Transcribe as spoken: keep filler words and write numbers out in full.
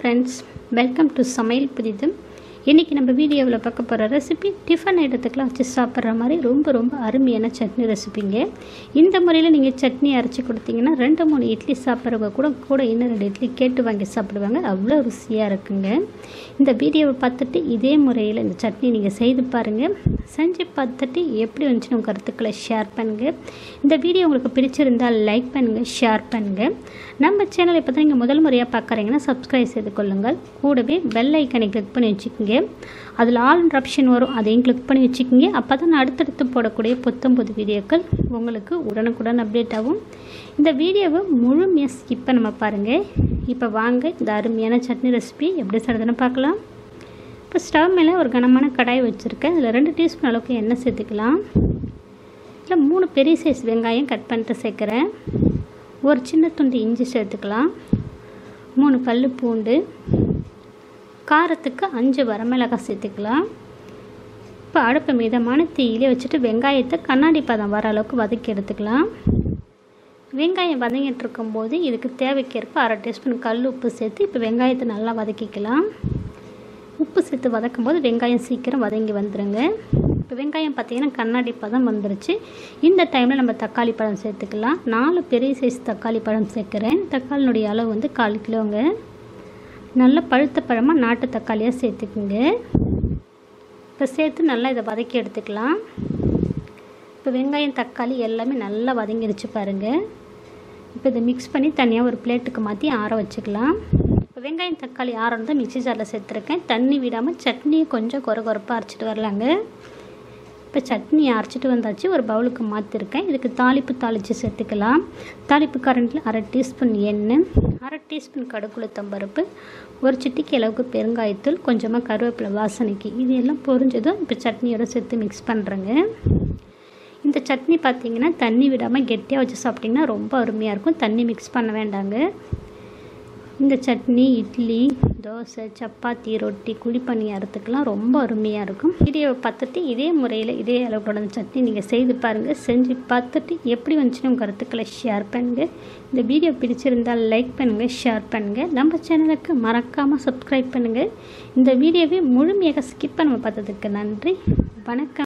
friends, welcome to சமையல் புதிது. இன்னைக்கு நம்ம வீடியோவில் பார்க்க போகிற ரெசிபி டிஃபன் ஐட்டத்துக்குலாம் வச்சு சாப்பிட்ற மாதிரி ரொம்ப ரொம்ப அருமையான சட்னி ரெசிபிங்க. இந்த முறையில் நீங்கள் சட்னி அரைச்சி கொடுத்தீங்கன்னா ரெண்டு மூணு இட்லி சாப்பிட்றவங்க கூட கூட இன்னும் ரெண்டு இட்லி கேட்டு வாங்கி சாப்பிடுவாங்க. அவ்வளோ ருசியாக இருக்குங்க. இந்த வீடியோவை பார்த்துட்டு இதே முறையில் இந்த சட்னி நீங்கள் செய்து பாருங்கள். செஞ்சு பார்த்துட்டு எப்படி வந்துச்சுன்னு உங்கள் கருத்துக்களை ஷேர் பண்ணுங்கள். இந்த வீடியோ உங்களுக்கு பிடிச்சிருந்தால் லைக் பண்ணுங்கள், ஷேர் பண்ணுங்கள். நம்ம சேனலை இப்போ தான் நீங்கள் முதல் முறையாக பார்க்குறீங்கன்னா சப்ஸ்கிரைப் செய்து கொள்ளுங்கள். கூடவே பெல் ஐக்கனை கிளிக் பண்ணி வச்சுக்கோங்க. அதில் ஆல்ன்ற ஆப்ஷன் வரும், அதையும் கிளிக் பண்ணி வச்சுக்கோங்க. அப்போ தான் அடுத்தடுத்து போடக்கூடிய புத்தம்புது வீடியோக்கள் உங்களுக்கு உடனுக்குடன் அப்டேட் ஆகும். இந்த வீடியோவை முழுமையாக ஸ்கிப் பண்ண நம்ம பாருங்கள். இப்போ வாங்க இந்த அருமையான சட்னி ரெசிபி எப்படி செய்கிறதுன்னு பார்க்கலாம். இப்போ ஸ்டவ் மேலே ஒரு கனமான கடாய் வச்சுருக்கேன். அதில் ரெண்டு டீஸ்பூன் அளவுக்கு எண்ணெய் சேர்த்துக்கலாம். இல்லை மூணு பெரிய சைஸ் வெங்காயம் கட் பண்ணிட்டு சேர்க்குறேன். ஒரு சின்ன துண்டு இஞ்சி சேர்த்துக்கலாம். மூணு பல் பூண்டு, காரத்துக்கு அஞ்சு வரமிளகாய் சேர்த்துக்கலாம். இப்போ அடுப்பை மிதமான தீயிலே வச்சுட்டு வெங்காயத்தை கண்ணாடி பதம் வர அளவுக்கு வதக்கி எடுத்துக்கலாம். வெங்காயம் வதங்கிட்டு இருக்கும்போது இதுக்கு தேவைக்கேற்ப அரை டீஸ்பூன் கல் உப்பு சேர்த்து இப்போ வெங்காயத்தை நல்லா வதக்கிக்கலாம். உப்பு சேர்த்து வதக்கும் போது வெங்காயம் சீக்கிரம் வதங்கி வந்துடுங்க. இப்போ வெங்காயம் பார்த்திங்கன்னா கண்ணாடி பதம் வந்துருச்சு. இந்த டைமில் நம்ம தக்காளி பழம் சேர்த்துக்கலாம். நாலு பெரிய சைஸ் தக்காளி பழம் சேர்க்குறேன். தக்காளினுடைய அளவு வந்து கால் கிலோங்க. நல்ல பழுத்த பழமாக நாட்டு தக்காளியாக சேர்த்துக்குங்க. இப்போ சேர்த்து நல்லா இதை வதக்கி எடுத்துக்கலாம். இப்போ வெங்காயம் தக்காளி எல்லாமே நல்லா வதங்கிடுச்சு பாருங்கள். இப்போ இதை மிக்ஸ் பண்ணி தனியாக ஒரு பிளேட்டுக்கு மாற்றி ஆற வச்சுக்கலாம். இப்போ வெங்காயம் தக்காளி ஆறணும் தான் மிக்ஸி ஜாரில் சேர்த்துருக்கேன். தண்ணி விடாமல் சட்னியை கொஞ்சம் குறை குறைப்பாக அரைச்சிட்டு வரலாங்க. இப்போ சட்னி அரைச்சிட்டு வந்தாச்சு. ஒரு பவுலுக்கு மாற்றிருக்கேன். இதுக்கு தாளிப்பு தாளித்து சேர்த்துக்கலாம். தாளிப்பு கரண்டில் அரை டீஸ்பூன் எண்ணெய், அரை டீஸ்பூன் கடுகுளுத்தம் பருப்பு, ஒரு சிட்டிக்கு அளவுக்கு பெருங்காயத்தூள், கொஞ்சமாக கருவேப்பிலை வாசனைக்கு. இது எல்லாம் பொரிஞ்சதும் இப்போ சட்னியோட சேர்த்து மிக்ஸ் பண்ணுறேங்க. இந்த சட்னி பார்த்திங்கன்னா தண்ணி விடாமல் கெட்டியாக வச்சு சாப்பிட்டிங்கன்னா ரொம்ப அருமையாக இருக்கும். தண்ணி மிக்ஸ் பண்ண வேண்டாங்க. இந்த சட்னி இட்லி, தோசை, சப்பாத்தி, ரொட்டி, குழிப்பணியாரத்துக்கெலாம் ரொம்ப அருமையாக இருக்கும். வீடியோவை பார்த்துட்டு இதே முறையில் இதே அளவுடன் சட்னி நீங்கள் செய்து பாருங்கள். செஞ்சு பார்த்துட்டு எப்படி வந்துச்சுன்னு உங்கள் கருத்துக்களை ஷேர் பண்ணுங்கள். இந்த வீடியோ பிடிச்சிருந்தால் லைக் பண்ணுங்கள், ஷேர் பண்ணுங்கள். நம்ம சேனலுக்கு மறக்காமல் சப்ஸ்கிரைப் பண்ணுங்கள். இந்த வீடியோவை முழுமையாக ஸ்கிப் பண்ண பார்த்ததுக்கு நன்றி. வணக்கம்.